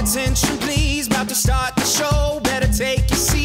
attention, please. About to start the show. Better take your seat.